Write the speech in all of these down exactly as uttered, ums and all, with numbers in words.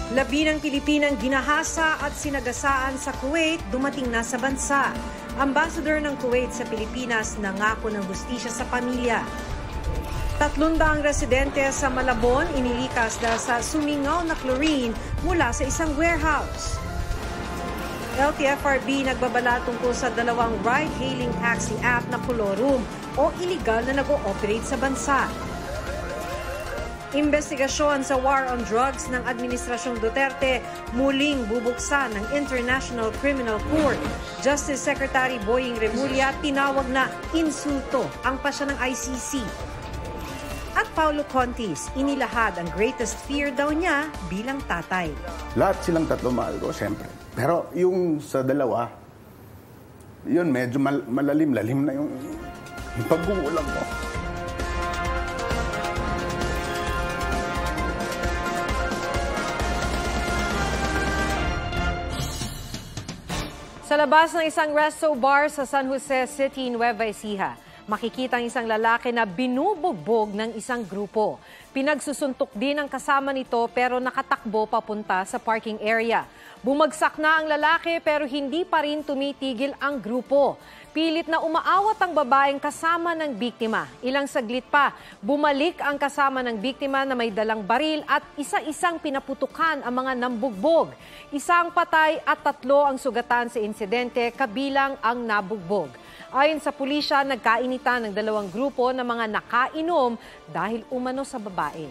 Labi ng Pilipinang ginahasa at sinagasaan sa Kuwait dumating na sa bansa. Ambassador ng Kuwait sa Pilipinas nangako ng hustisya sa pamilya. Tatlong daang residente sa Malabon inilikas dahil sa sumingaw na chlorine mula sa isang warehouse. L T F R B nagbabala tungkol sa dalawang ride-hailing taxi app na kolorum o iligal na nag-ooperate sa bansa. Investigasyon sa war on drugs ng Administrasyong Duterte muling bubuksan ng International Criminal Court. Justice Secretary Boying Remulla tinawag na insulto ang pasya ng I C C. At Paulo Contis, inilahad ang greatest fear daw niya bilang tatay. Lahat silang tatlo mahal ko, siyempre. Pero yung sa dalawa, yun medyo mal malalim-lalim na yung, yung pagkukulang ko. Sa labas ng isang resto bar sa San Jose City, Nueva Ecija, makikita ang isang lalaki na binubugbog ng isang grupo. Pinagsusuntok din ang kasama nito pero nakatakbo papunta sa parking area. Bumagsak na ang lalaki pero hindi pa rin tumitigil ang grupo. Pilit na umaawat ang babaeng kasama ng biktima. Ilang saglit pa, bumalik ang kasama ng biktima na may dalang baril at isa-isang pinaputukan ang mga nambugbog. Isang patay at tatlo ang sugatan sa insidente kabilang ang nabugbog. Ayon sa pulisya, nagkainitan ng dalawang grupo ng mga nakainom dahil umano sa babae.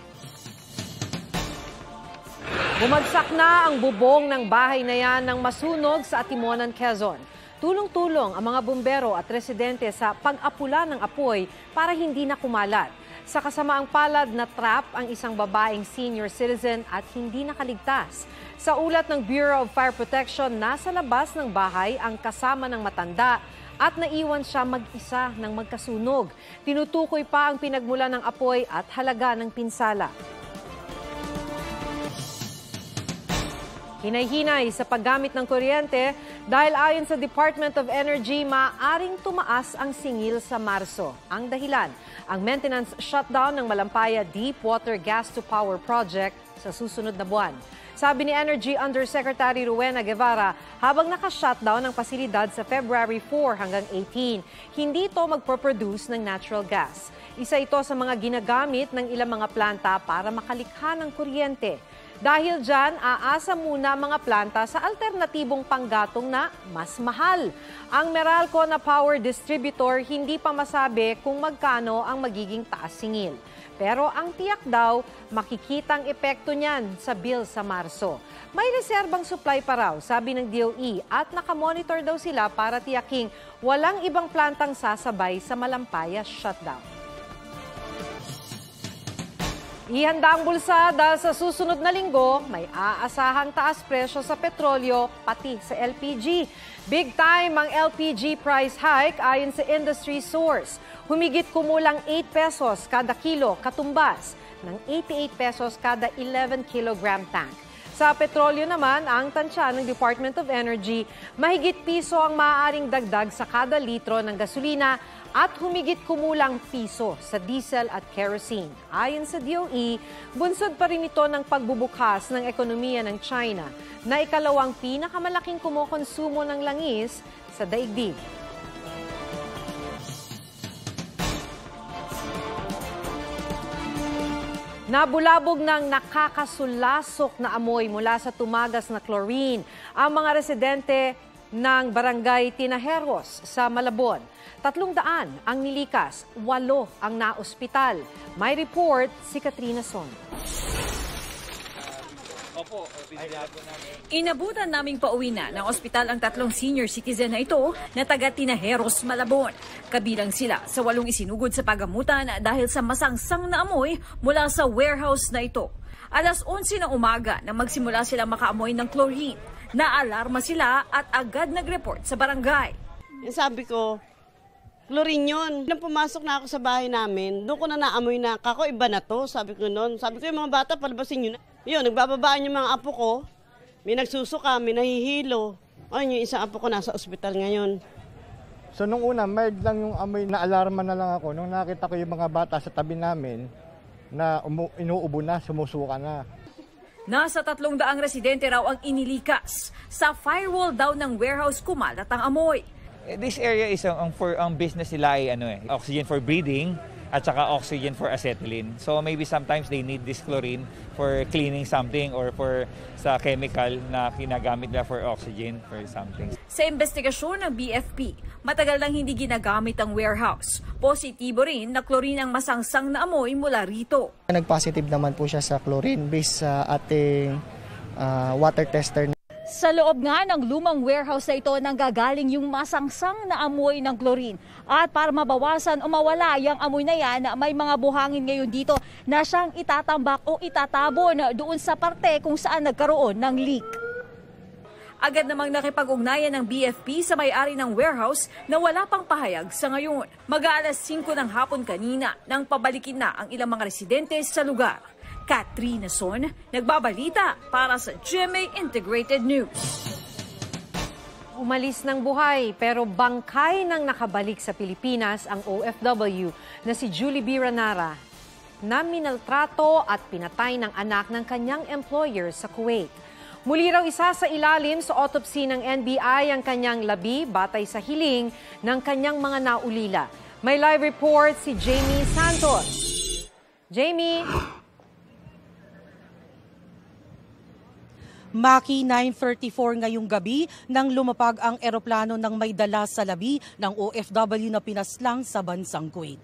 Bumagsak na ang bubong ng bahay na yan ng masunog sa Atimonan, Quezon. Tulong-tulong ang mga bumbero at residente sa pag-apula ng apoy para hindi na kumalat. Sa kasamaang palad na trap ang isang babaeng senior citizen at hindi nakaligtas. Sa ulat ng Bureau of Fire Protection, nasa labas ng bahay ang kasama ng matanda at naiwan siya mag-isa ng magkasunog. Tinutukoy pa ang pinagmula ng apoy at halaga ng pinsala. Hinay-hinay sa paggamit ng kuryente dahil ayon sa Department of Energy, maaring tumaas ang singil sa Marso. Ang dahilan, ang maintenance shutdown ng Malampaya Deepwater Gas-to-Power Project sa susunod na buwan. Sabi ni Energy Undersecretary Rowena Guevara, habang naka-shutdown ang pasilidad sa February four hanggang eighteen, hindi ito magproproduce ng natural gas. Isa ito sa mga ginagamit ng ilang mga planta para makalikha ng kuryente. Dahil dyan, aasa muna mga planta sa alternatibong panggatong na mas mahal. Ang Meralco na power distributor hindi pa masabi kung magkano ang magiging taas singil. Pero ang tiyak daw, makikitang epekto niyan sa bill sa Marso. May reserbang supply pa raw, sabi ng D O E, at nakamonitor daw sila para tiyaking walang ibang plantang sasabay sa Malampaya shutdown. Ihanda ang bulsa dahil sa susunod na linggo, may aasahang taas presyo sa petrolyo pati sa L P G. Big time ang L P G price hike ayon sa industry source. Humigit kumulang eight pesos kada kilo katumbas ng eighty-eight pesos kada eleven kilogram tank. Sa petrolyo naman, ang tansya ng Department of Energy, mahigit piso ang maaaring dagdag sa kada litro ng gasolina at humigit kumulang piso sa diesel at kerosene. Ayon sa D O E, bunsod pa rin ito ng pagbubukas ng ekonomiya ng China na ikalawang pinakamalaking kumokonsumo ng langis sa daigdig. Nabulabog ng nakakasulasok na amoy mula sa tumagas na chlorine ang mga residente ng barangay Tinajeros sa Malabon. Tatlong daan ang nilikas, walo ang naospital. May report si Katrina Son. Inabutan naming pauwi na ng ospital ang tatlong senior citizen na ito na taga Tinajeros, Malabon. Kabilang sila sa walong isinugod sa pagamutan dahil sa masangsang na amoy mula sa warehouse na ito. Alas onse ng umaga nang magsimula silang makaamoy ng chlorine. Naalarma sila at agad nag-report sa barangay. Sabi ko, chlorine yun. Nung pumasok na ako sa bahay namin, doon ko na naamoy na, kako iba na to. Sabi ko noon, sabi ko yung mga bata, palabasin nyo na. Yun, nagbababaan yung mga apo ko. May nagsusuka, may nahihilo. Ayun, yung isang apo ko nasa ospital ngayon. So nung una, mild lang yung amoy, na-alarma na lang ako. Nung nakita ko yung mga bata sa tabi namin, na inuubo na, sumusuka na. Nasa tatlong daang residente raw ang inilikas. Sa firewall daw ng warehouse kumalat ang amoy. This area is ang for ang business nila ay ano eh, oxygen for breathing at saka oxygen for acetylene. So maybe sometimes they need this chlorine for cleaning something or for sa chemical na ginagamit nila for oxygen for something. Sa investigasyon ng B F P, matagal nang hindi ginagamit ang warehouse. Positibo rin na chlorine ang masangsang na amoy mula rito. Nag-positive naman po siya sa chlorine based sa ating uh, water tester. Sa loob nga ng lumang warehouse na ito nanggagaling yung masangsang na amoy ng chlorine. At para mabawasan o mawala yung amoy na yan, may mga buhangin ngayon dito na siyang itatambak o itatabon doon sa parte kung saan nagkaroon ng leak. Agad namang nakipag-ugnayan ng B F P sa may-ari ng warehouse na wala pang pahayag sa ngayon. Mag-aalas singko ng hapon kanina nang pabalikin na ang ilang mga residente sa lugar. Katrina Son, nagbabalita para sa G M A Integrated News. Umalis ng buhay pero bangkay nang nakabalik sa Pilipinas ang O F W na si Julie B. Ranara na minaltrato at pinatay ng anak ng kanyang employer sa Kuwait. Muli raw isa sa ilalim sa autopsy ng N B I ang kanyang labi batay sa hiling ng kanyang mga naulila. May live report si Jamie Santos. Jamie! Maki nine thirty-four ngayong gabi nang lumapag ang eroplano ng may dala sa labi ng O F W na pinaslang sa bansang Kuwait.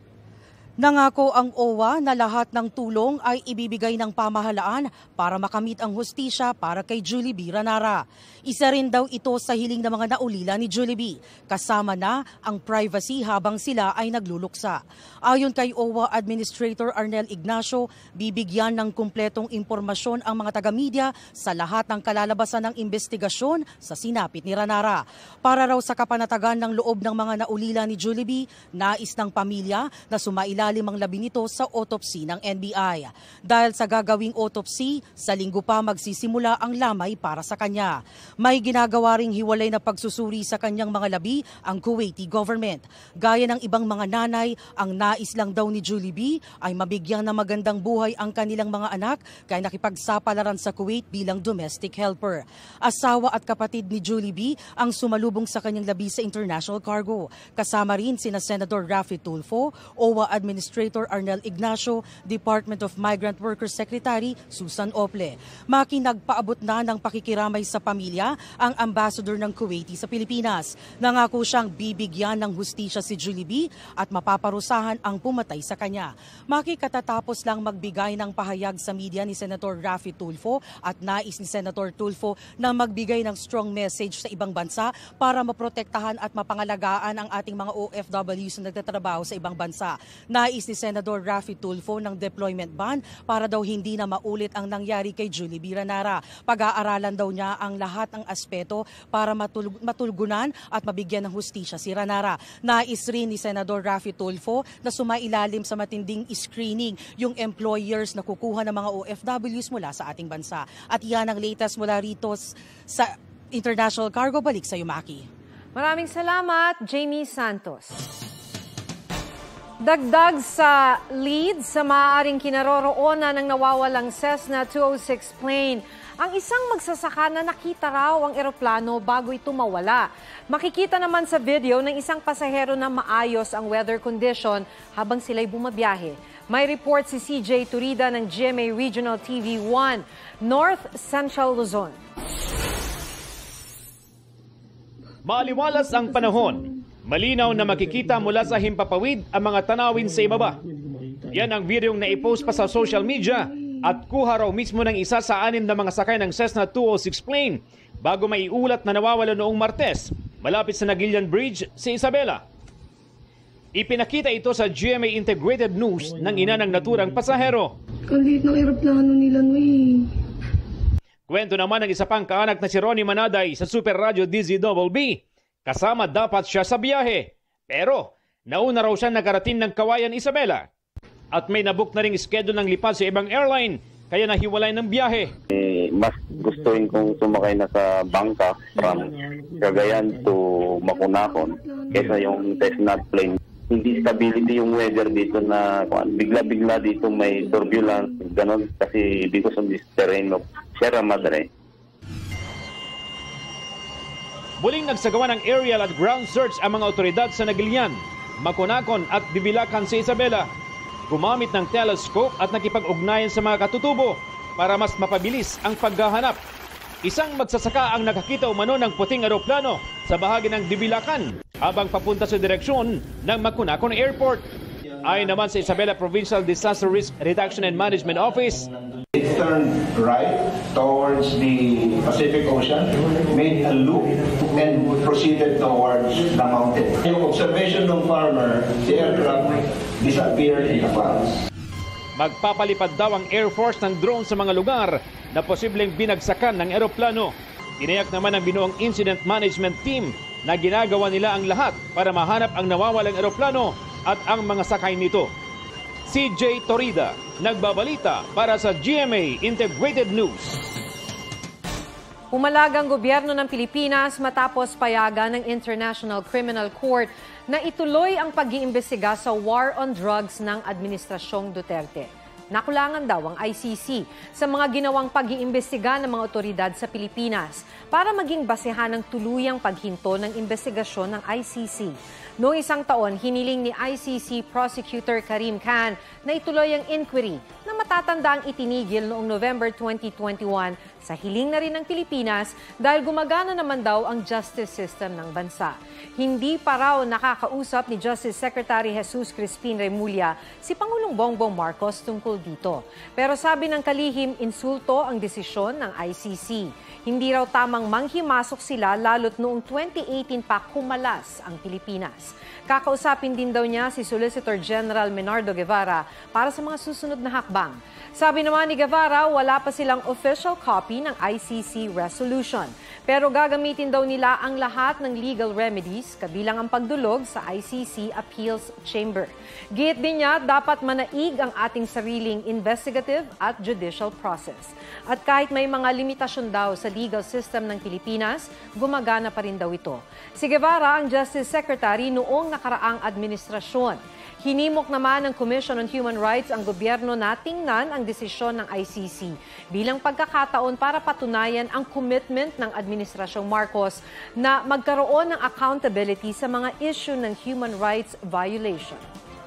Nangako ang O W A na lahat ng tulong ay ibibigay ng pamahalaan para makamit ang hustisya para kay Julie B. Ranara. Isa rin daw ito sa hiling ng mga naulila ni Julie B. Kasama na ang privacy habang sila ay nagluluksa. Ayon kay O W A Administrator Arnel Ignacio, bibigyan ng kumpletong impormasyon ang mga taga-media sa lahat ng kalalabasan ng investigasyon sa sinapit ni Ranara. Para raw sa kapanatagan ng loob ng mga naulila ni Julie B, nais ng pamilya na sumaila limang labi nito sa autopsy ng N B I. Dahil sa gagawing autopsy, sa linggo pa magsisimula ang lamay para sa kanya. May ginagawa ring hiwalay na pagsusuri sa kanyang mga labi ang Kuwaiti government. Gaya ng ibang mga nanay, ang nais lang daw ni Julie B ay mabigyan ng magandang buhay ang kanilang mga anak kaya nakipagsapalaran sa Kuwait bilang domestic helper. Asawa at kapatid ni Julie B ang sumalubong sa kanyang labi sa international cargo. Kasama rin sina Senator Raffy Tulfo, O W A Administrator Arnel Ignacio, Department of Migrant Workers Secretary Susan Ople. Maki nagpaabot na ng pakikiramay sa pamilya ang ambassador ng Kuwaiti sa Pilipinas. Nangako siyang bibigyan ng hustisya si Julie B at mapaparusahan ang pumatay sa kanya. Maki katatapos lang magbigay ng pahayag sa media ni Senator Raffy Tulfo at nais ni Senator Tulfo na magbigay ng strong message sa ibang bansa para maprotektahan at mapangalagaan ang ating mga O F Ws na nagtatrabaho sa ibang bansa. Nais ni Senador Raffy Tulfo ng deployment ban para daw hindi na maulit ang nangyari kay Julie B. Ranara. Pag-aaralan daw niya ang lahat ng aspeto para matul- matulgunan at mabigyan ng hustisya si Ranara. Nais rin ni Senador Raffy Tulfo na sumailalim sa matinding screening yung employers na kukuha ng mga O F Ws mula sa ating bansa. At yan ang latest mula rito sa International Cargo. Balik sa Maki. Maraming salamat, Jamie Santos. Dagdag sa lead sa maaaring kinaroroonan ng nawawalang Cessna two oh six plane. Ang isang magsasaka na nakita raw ang eroplano bago ito mawala. Makikita naman sa video ng isang pasahero na maayos ang weather condition habang sila'y bumabiyahe. May report si C J Turida ng G M A Regional T V one, North Central Luzon. Maaliwalas ang panahon. Malinaw na makikita mula sa himpapawid ang mga tanawin sa ibaba. Yan ang videong naipost pa sa social media at kuha raw mismo ng isa sa anim na mga sakay ng Cessna two oh six plane bago maiulat na nawawala noong Martes malapit sa Nagilian Bridge sa Isabela. Ipinakita ito sa G M A Integrated News ng ina ng naturang pasahero. Kalit ng eroplano nila no eh. Kwento naman ng isa pang kaanak na si Ronnie Manaday sa Super Radio D Z B B. Kasama dapat siya sa biyahe. Pero nauna raw siya nakarating ng Kawayan, Isabela. At may nabook na ring schedule ng lipad sa ibang airline kaya nahiwalay ng biyahe. Eh, mas gustuin kong sumakay na sa bangka from Cagayan to Makunakon kaysa yung Cessna plane. hindi stability yung weather dito na bigla-bigla dito may turbulence, ganon kasi because of this terrain of Sierra Madre. Muling nagsagawa ng aerial at ground search ang mga otoridad sa Nagilian, Maconacon at Bibilacan sa Isabela. Gumamit ng telescope at nakipag-ugnayan sa mga katutubo para mas mapabilis ang paghahanap. Isang magsasaka ang nakakita umano ng puting eroplano sa bahagi ng Bibilacan habang papunta sa direksyon ng Maconacon Airport. Ayon naman sa Isabela Provincial Disaster Risk Reduction and Management Office, it turned right towards the Pacific Ocean, made a loop, and proceeded towards the mountain. Yung observation ng farmer, the aircraft disappeared in the clouds. Magpapalipad daw ang Air Force ng drone sa mga lugar na posibleng binagsakan ng eroplano. Tinayak naman ng binuong Incident Management Team na ginagawa nila ang lahat para mahanap ang nawawalang eroplano at ang mga sakay nito. Si J. Torida, nagbabalita para sa G M A Integrated News. Pumalag ang gobyerno ng Pilipinas matapos payagan ng International Criminal Court na ituloy ang pag-iimbestiga sa war on drugs ng Administrasyong Duterte. Nakulangan daw ang I C C sa mga ginawang pag-iimbestiga ng mga otoridad sa Pilipinas para maging basehan ng tuluyang paghinto ng investigasyon ng I C C. Noong isang taon, hiniling ni I C C Prosecutor Karim Khan na ituloy ang inquiry na matatanda ang itinigil noong November twenty twenty-one sa hiling na rin ng Pilipinas dahil gumagana naman daw ang justice system ng bansa. Hindi pa raw nakakausap ni Justice Secretary Jesus Crispin Remulla si Pangulong Bongbong Marcos tungkol dito. Pero sabi ng kalihim, insulto ang desisyon ng I C C. Hindi raw tamang manghimasok sila lalo't noong twenty eighteen pa kumalas ang Pilipinas. Kakausapin din daw niya si Solicitor General Menardo Guevara para sa mga susunod na hakbang. Sabi naman ni Guevara, wala pa silang official copy ng I C C resolution. Pero gagamitin daw nila ang lahat ng legal remedies kabilang ang pagdulog sa I C C Appeals Chamber. Giit din niya, dapat manaig ang ating sariling investigative at judicial process. At kahit may mga limitasyon daw sa legal system ng Pilipinas, gumagana pa rin daw ito. Si Guevara ang Justice Secretary noong nakaraang administrasyon. Hinimok naman ng Commission on Human Rights ang gobyerno na tingnan ang desisyon ng I C C bilang pagkakataon para patunayan ang commitment ng Administrasyong Marcos na magkaroon ng accountability sa mga issue ng human rights violation.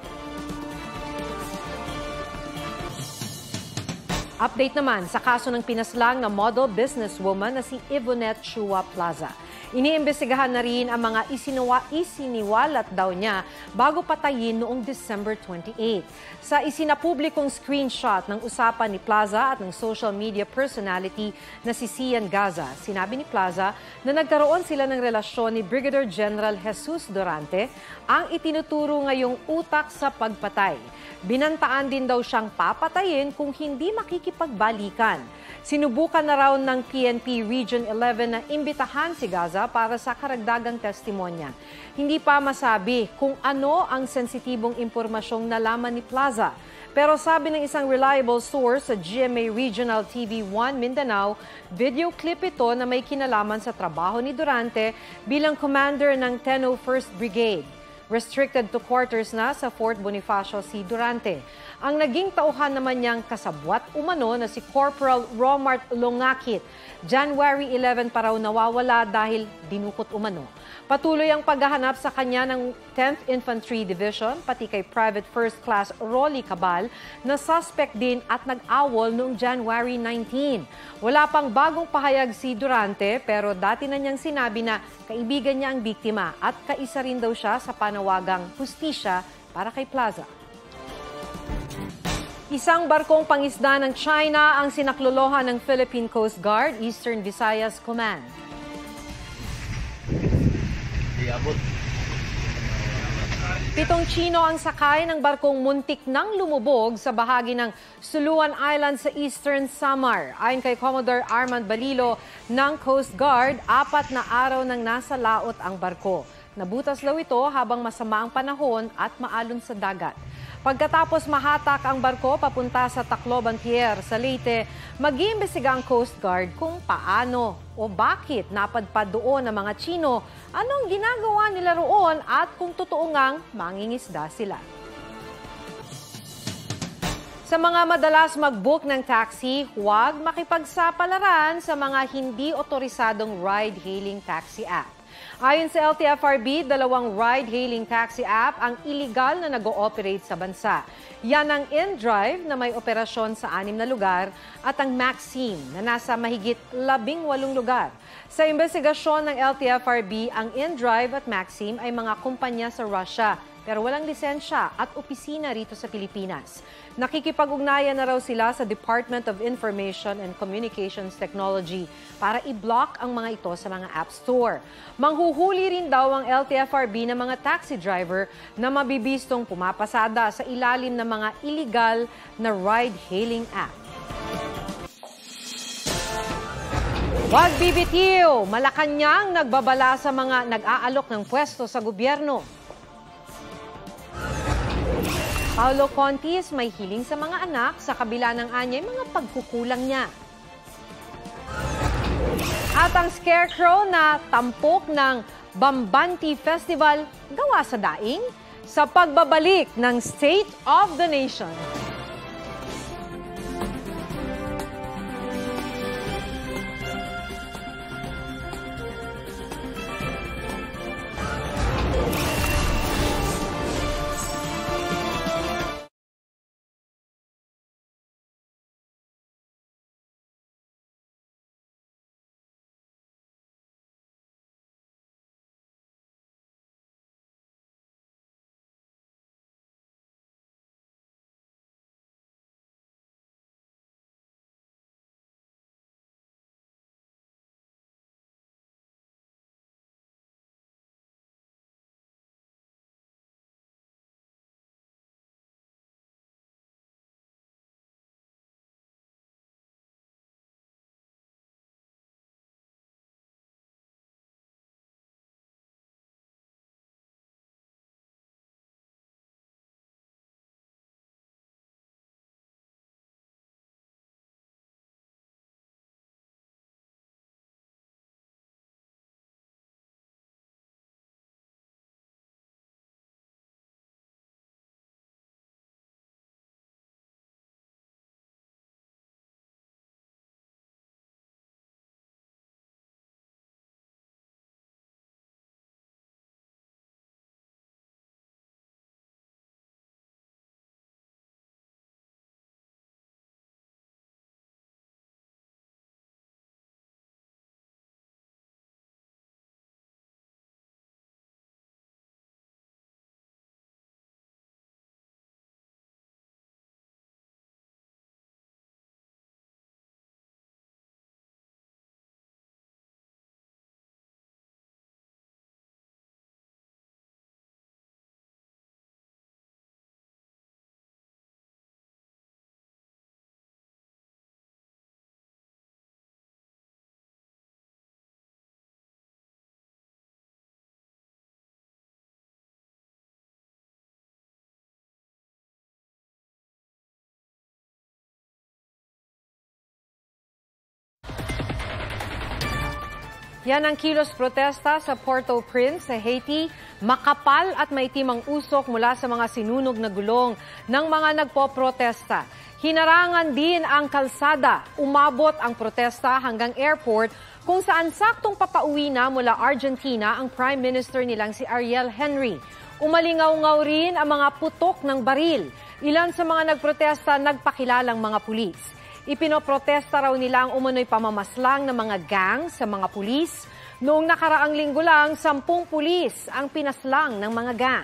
Update naman sa kaso ng pinaslang na model businesswoman na si Yvonette Chua Plaza. Iniimbestigahan na rin ang mga isiniwa, isiniwalat daw niya bago patayin noong December twenty-eighth. Sa isinapublikong screenshot ng usapan ni Plaza at ng social media personality na si Sian Gaza, sinabi ni Plaza na nagkaroon sila ng relasyon ni Brigadier General Jesus Durante, ang itinuturo ngayong utak sa pagpatay. Binantaan din daw siyang papatayin kung hindi makikipagbalikan. Sinubukan na raw ng P N P Region eleven na imbitahan si Gaza para sa karagdagang testimonya. Hindi pa masabi kung ano ang sensitibong impormasyong nalaman ni Plaza. Pero sabi ng isang reliable source sa G M A Regional T V one Mindanao, video clip ito na may kinalaman sa trabaho ni Durante bilang commander ng ten oh first Brigade. Restricted to quarters na sa Fort Bonifacio si Durante. Ang naging tauhan naman niyang kasabwat umano na si Corporal Romart Longakit. January eleventh pa raw nawawala dahil dinukot umano. Patuloy ang paghahanap sa kanya ng tenth Infantry Division, pati kay Private First Class Rolly Cabal, na suspect din at nag-awol noong January nineteenth. Wala pang bagong pahayag si Durante pero dati na niyang sinabi na kaibigan niya ang biktima at kaisa rin daw siya sa panawagang hustisya para kay Plaza. Isang barkong pangisda ng China ang sinaklolohan ng Philippine Coast Guard Eastern Visayas Command. Pitong Chino ang sakay ng barkong muntik nang lumubog sa bahagi ng Suluan Island sa Eastern Samar. Ayon kay Commodore Armand Balilo ng Coast Guard, apat na araw nang nasa laot ang barko. Nabutas daw ito habang masama ang panahon at maalon sa dagat. Pagkatapos mahatak ang barko papunta sa Tacloban Pier sa Leyte, mag-iimbestiga ang Coast Guard kung paano o bakit napadpad doon ang mga Chino, anong ginagawa nila roon at kung totoo ngang mangingisda sila. Sa mga madalas mag-book ng taxi, huwag makipagsapalaran sa mga hindi otorisadong ride-hailing taxi app. Ayon sa L T F R B, dalawang ride-hailing taxi app ang iligal na nag-ooperate sa bansa. Yan ang InDrive na may operasyon sa anim na lugar at ang Maxim na nasa mahigit labing walong lugar. Sa investigasyon ng L T F R B, ang InDrive at Maxim ay mga kumpanya sa Russia pero walang lisensya at opisina rito sa Pilipinas. Nakikipag-ugnayan na raw sila sa Department of Information and Communications Technology para i-block ang mga ito sa mga app store. Manghuhuli rin daw ang L T F R B ng mga taxi driver na mabibistong pumapasada sa ilalim ng mga illegal na ride-hailing app. Wag bibitiw! Malacanang nagbabala sa mga nag-aalok ng pwesto sa gobyerno. Paulo Contis may hiling sa mga anak sa kabila ng anyay mga pagkukulang niya. At ang scarecrow na tampok ng Bambanti Festival gawa sa daing sa pagbabalik ng State of the Nation. Yan ang kilos protesta sa Port-au-Prince sa Haiti. Makapal at maitim ang usok mula sa mga sinunog na gulong ng mga nagpo-protesta. Hinarangan din ang kalsada. Umabot ang protesta hanggang airport kung saan saktong papauwi na mula Argentina ang Prime Minister nilang si Ariel Henry. Umalingaw-ngaw rin ang mga putok ng baril. Ilan sa mga nagprotesta nagpakilalang mga pulis. Ipinoprotesta raw nila ang umano'y pamamaslang ng mga gang sa mga pulis. Noong nakaraang linggo lang, sampung pulis ang pinaslang ng mga gang.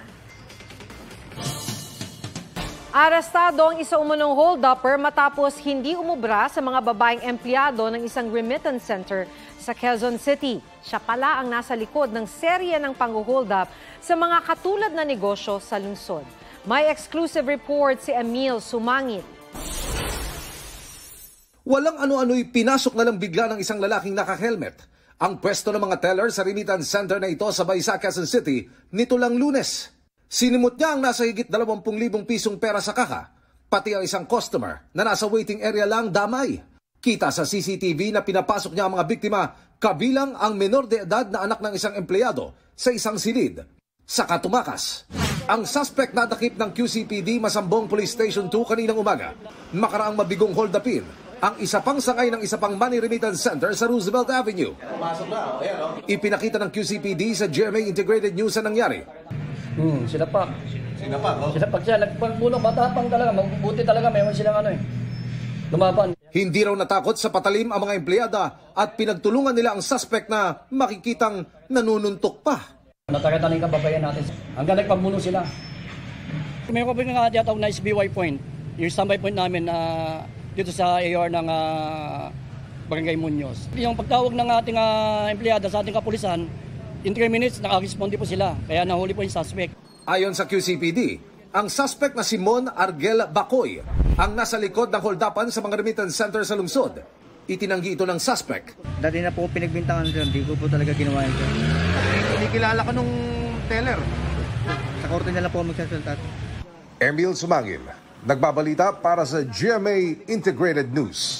Arestado ang isa umunong hold-upper matapos hindi umubra sa mga babaeng empleyado ng isang remittance center sa Quezon City. Siya pala ang nasa likod ng serye ng pang-hold up sa mga katulad na negosyo sa lungsod. May exclusive report si Emil Sumangit. Walang ano-ano'y pinasok na lang bigla ng isang lalaking naka-helmet ang pwesto ng mga teller sa remittance center na ito sa Baysa, Quezon City nito lang Lunes. Sinimot niya ang nasa higit dalawampung libong pisong pera sa kaka, pati ang isang customer na nasa waiting area lang damay. Kita sa C C T V na pinapasok niya ang mga biktima, kabilang ang menor de edad na anak ng isang empleyado sa isang silid. Sa katumakas, ang suspect na dakip ng Q C P D Masambong Police Station two kaninang umaga. Makaraang mabigong hold-upin ang isa pang sangay ng isa pang money remittance center sa Roosevelt Avenue. Ipinakita ng Q C P D sa G M A Integrated News ang nangyari. Hmm, sila pa. Sila pa, oh? Sila pa siya. Nagpagbuno, matapang talaga. Mabuti talaga. Mayroon silang ano eh. Lumaban. Hindi raw natakot sa patalim ang mga empleyada at pinagtulungan nila ang suspect na makikitang nanununtok pa. Natakatan yung kababayan natin. Hanggang nagpagbuno sila. Mayroon kami nga tiyatawag na S B Y point. Yung standby point namin na uh, dito sa A R ng uh, Barangay Muñoz. Yung pagtawag ng ating uh, empleyada sa ating kapulisan, in three minutes, nakaresponde po sila. Kaya nahuli po yung suspect. Ayon sa Q C P D, ang suspect na si Mon Argel Bacoy ang nasa likod ng holdapan sa mga remittance center sa lungsod. Itinanggi ito ng suspect. Dati na po pinagbintangan sir, hindi ko po talaga ginawa ito. Kinikilala ka nung teller. Sa korte na lang po magsasaltat. Emil Sumangil, nagbabalita para sa G M A Integrated News.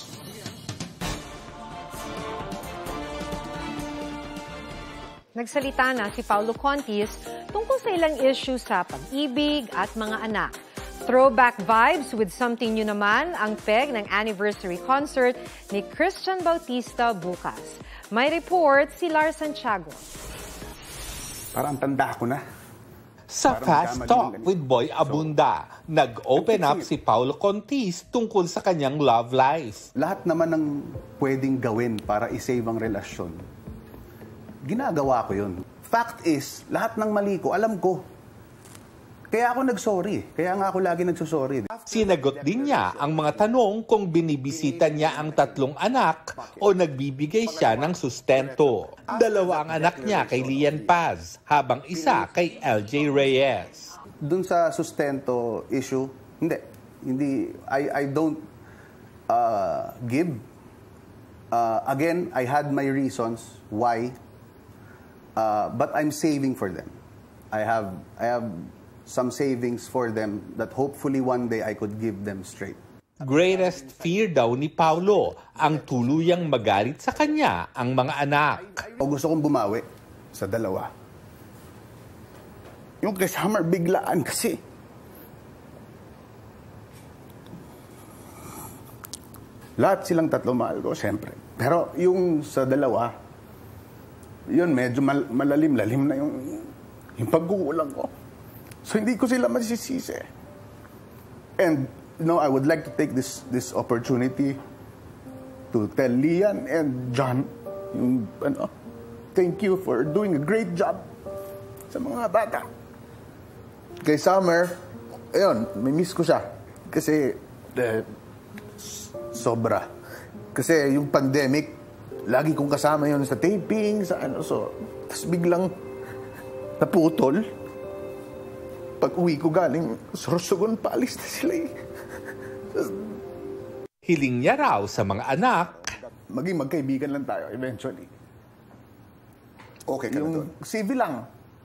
Nagsalita na si Paulo Contis tungkol sa ilang issue sa pag-ibig at mga anak. Throwback vibes with something new naman ang peg ng anniversary concert ni Christian Bautista bukas. May report si Lars Santiago. Parang tanda ko na. Sa Fast Talk with Boy Abunda, nag-open up si Paulo Contis tungkol sa kanyang love life. Lahat naman ng pwedeng gawin para isave ang relasyon, ginagawa ko yun. Fact is, lahat ng mali ko, alam ko. Kaya ako nag-sorry. Kaya nga ako lagi nagsusorry. Sinagot din niya ang mga tanong kung binibisita niya ang tatlong anak o nagbibigay siya ng sustento. Dalawa ang anak niya kay Lian Paz, habang isa kay L J Reyes. Dun sa sustento issue, hindi. Hindi, I, I don't uh, give. Uh, again, I had my reasons why. Uh, but I'm saving for them. I have I have some savings for them that hopefully one day I could give them straight. Greatest fear daw ni Paulo ang tuluyang magalit sa kanya ang mga anak. O gusto kong bumawi sa dalawa. Yung kay Summer biglaan kasi. Lahat silang tatlo mahal ko, siyempre. Pero yung sa dalawa, yun, medyo mal malalim-lalim na yung, yung pagkukulang ko. So, hindi ko sila masisisi. And, you know, I would like to take this this opportunity to tell Lian and John, yung, ano, thank you for doing a great job sa mga bata. Kay Summer, ayun, may miss ko siya. Kasi, eh, sobra. Kasi yung pandemic, lagi kong kasama yun sa taping, sa ano, so, tapos biglang naputol. Pag uwi ko galing, Sorsogon, paalis na sila eh. Hiling niya raw sa mga anak, maging magkaibigan lang tayo eventually. Okay ka na doon? Civil lang.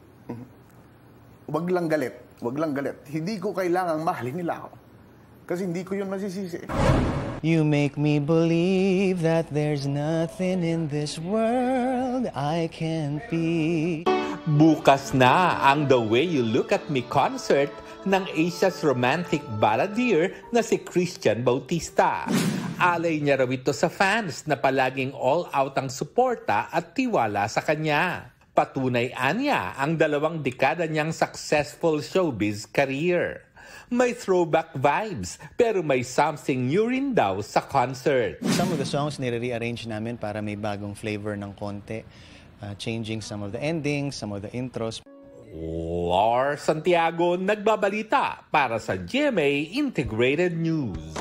Wag lang galit. Wag lang galit. Hindi ko kailangang mahalin nila ako. Kasi hindi ko yun masisisi. You make me believe that there's nothing in this world I can't be. Bukas na ang The Way You Look at Me concert ng Asia's romantic balladeer na si Christian Bautista. Alay niya raw ito sa fans na palaging all-out ang suporta at tiwala sa kanya. Patunay anya ang dalawang dekada niyang successful showbiz career. May throwback vibes, pero may something new rin daw sa concert. Some of the songs nire-rearrange namin para may bagong flavor ng konti. Uh, changing some of the endings, some of the intros. Lars Santiago nagbabalita para sa G M A Integrated News.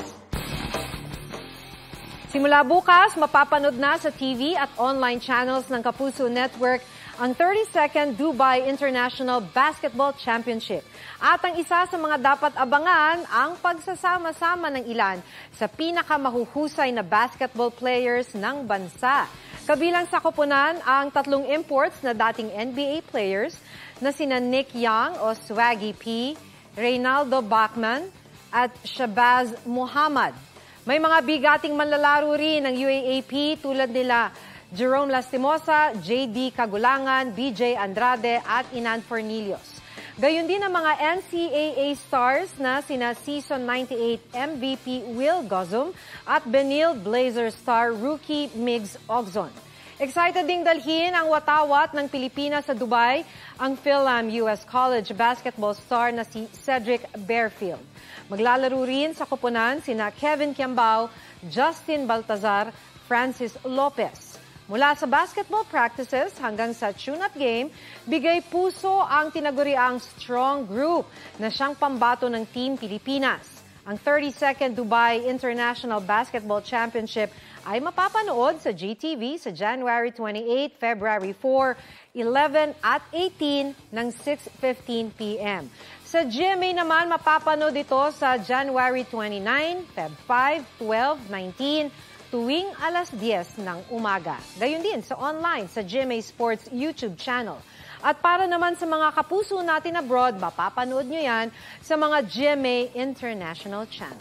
Simula bukas, mapapanood na sa T V at online channels ng Kapuso Network ang thirty-second Dubai International Basketball Championship. At ang isa sa mga dapat abangan, ang pagsasama-sama ng ilan sa pinakamahuhusay na basketball players ng bansa. Kabilang sa koponan ang tatlong imports na dating N B A players na sina Nick Young o Swaggy P, Reynaldo Bachman at Shabazz Muhammad. May mga bigating manlalaro rin ng U A A P tulad nila Jerome Lastimosa, J D Kagulangan, B J Andrade at Inan Fornillos. Gayon din ang mga N C A A stars na sina Season ninety-eight M V P Will Gozum at Benil Blazer star rookie Migs Ogzon. Excited ding dalhin ang watawat ng Pilipinas sa Dubai ang Philam U S College basketball star na si Cedric Bearfield. Maglalaro rin sa koponan sina Kevin Kiambao, Justin Baltazar, Francis Lopez. Mula sa basketball practices hanggang sa tune-up game, bigay puso ang tinaguriang strong group na siyang pambato ng Team Pilipinas. Ang thirty-second Dubai International Basketball Championship ay mapapanood sa G T V sa January twenty-eighth, February fourth, eleven at eighteen ng six fifteen p m Sa G M A naman, mapapanood ito sa January twenty-ninth, February five, twelve, nineteen, tuwing alas diyes ng umaga. Gayon din sa online sa G M A Sports YouTube channel. At para naman sa mga kapuso natin abroad, mapapanood nyo yan sa mga G M A International channel.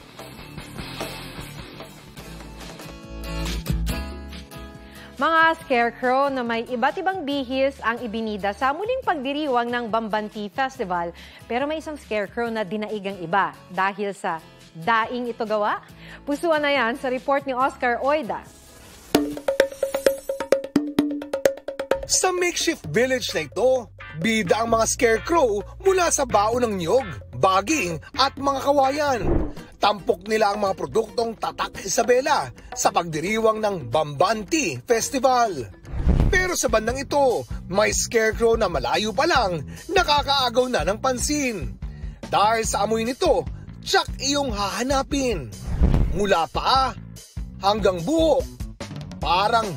Mga scarecrow na may iba't ibang bihis ang ibinida sa muling pagdiriwang ng Bambanti Festival. Pero may isang scarecrow na dinaig ang iba dahil sa daing ito gawa. Pusuan na yan sa report ni Oscar Oida. Sa makeshift village na ito, bida ang mga scarecrow mula sa baon ng niyog, baging at mga kawayan. Tampok nila ang mga produktong Tatak Isabela sa pagdiriwang ng Bambanti Festival. Pero sa bandang ito, may scarecrow na malayo pa lang nakakaagaw na ng pansin. Dahil sa amoy nito, tsak iyong hahanapin. Mula paa hanggang buhok, parang,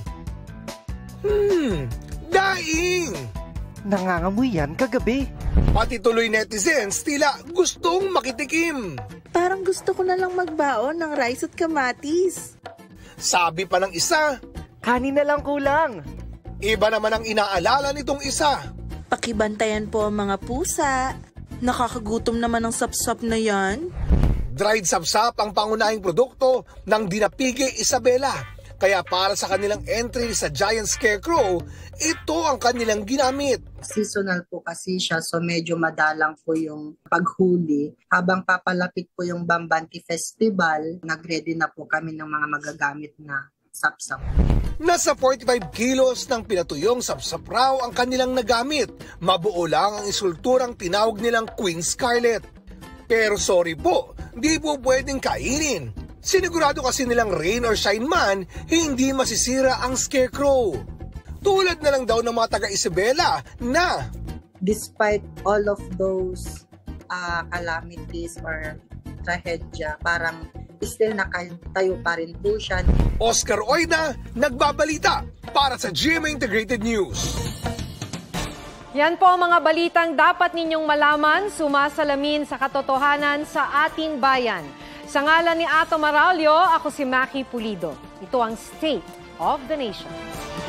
hmm, daing! Nangangamoy yan kagabi. Pati tuloy netizens tila gustong makitikim. Parang gusto ko na lang magbaon ng rice at kamatis. Sabi pa ng isa, kanin na lang kulang. Iba naman ang inaalala nitong isa. Pakibantayan po ang mga pusa. Nakakagutom naman ang sapsap na yan. Dried sapsap ang pangunahing produkto ng Dinapige Isabela. Kaya para sa kanilang entry sa Giant Scarecrow, ito ang kanilang ginamit. Seasonal po kasi siya, so medyo madalang po yung paghuli. Habang papalapit po yung Bambanti Festival, nag-ready na po kami ng mga magagamit na sapsap. Nasa forty-five kilos ng pinatuyong sapsap raw ang kanilang nagamit. Mabuo lang ang isulturang tinawag nilang Queen Scarlet. Pero sorry po, di po pwedeng kainin. Sinigurado kasi nilang rain or shine man, hindi masisira ang scarecrow. Tulad na lang daw ng mga taga-Isabela na despite all of those uh, calamities or trahedya, parang still nakatayo pa rin po siya. Oscar Oida, nagbabalita para sa G M A Integrated News. Yan po ang mga balitang dapat ninyong malaman, sumasalamin sa katotohanan sa ating bayan. Sa ngalan ni Ato Maralio, ako si Maki Pulido. Ito ang State of the Nation.